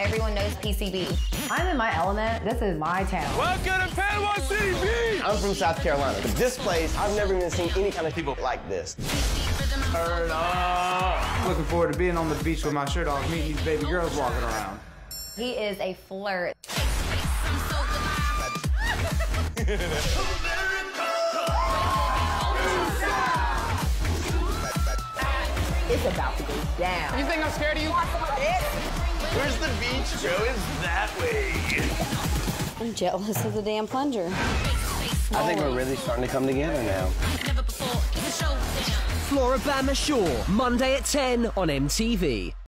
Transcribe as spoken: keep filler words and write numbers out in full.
Everyone knows P C B. I'm in my element. This is my town. Welcome to Panama City Beach! I'm from South Carolina. But this place, I've never even seen any kind of people like this. Turn up! Looking forward to being on the beach with my shirt off, meeting these baby girls walking around. He is a flirt. It's about to go down. You think I'm scared of you? Where's the beach, Joe? It's that way. I'm jealous of the damn plunger. I think we're really starting to come together now. Floribama Shore, Monday at ten on M T V.